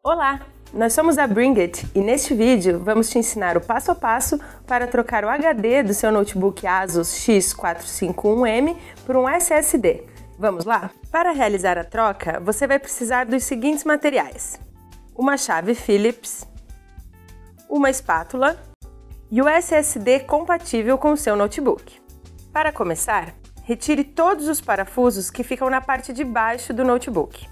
Olá, nós somos a Bring It e neste vídeo vamos te ensinar o passo a passo para trocar o HD do seu notebook Asus X451M por um SSD. Vamos lá? Para realizar a troca, você vai precisar dos seguintes materiais: uma chave Phillips, uma espátula e o SSD compatível com o seu notebook. Para começar, retire todos os parafusos que ficam na parte de baixo do notebook.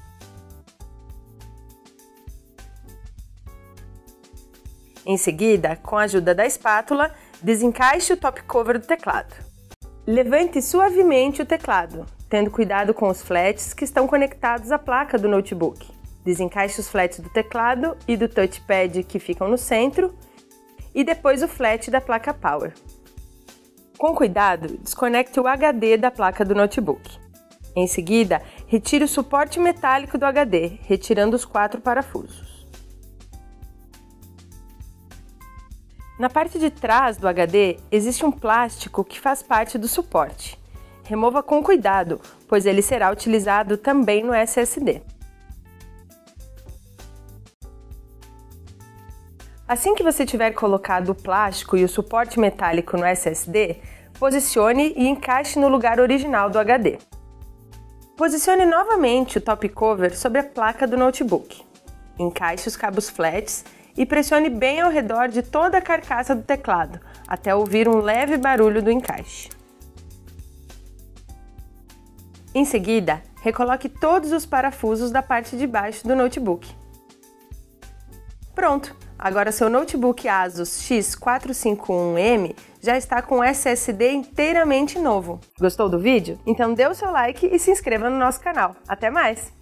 Em seguida, com a ajuda da espátula, desencaixe o top cover do teclado. Levante suavemente o teclado, tendo cuidado com os flats que estão conectados à placa do notebook. Desencaixe os flats do teclado e do touchpad que ficam no centro e depois o flat da placa Power. Com cuidado, desconecte o HD da placa do notebook. Em seguida, retire o suporte metálico do HD, retirando os 4 parafusos. Na parte de trás do HD existe um plástico que faz parte do suporte. Remova com cuidado, pois ele será utilizado também no SSD. Assim que você tiver colocado o plástico e o suporte metálico no SSD, posicione e encaixe no lugar original do HD. Posicione novamente o top cover sobre a placa do notebook. Encaixe os cabos flats e pressione bem ao redor de toda a carcaça do teclado, até ouvir um leve barulho do encaixe. Em seguida, recoloque todos os parafusos da parte de baixo do notebook. Pronto! Agora seu notebook Asus X451M já está com SSD inteiramente novo. Gostou do vídeo? Então dê o seu like e se inscreva no nosso canal. Até mais!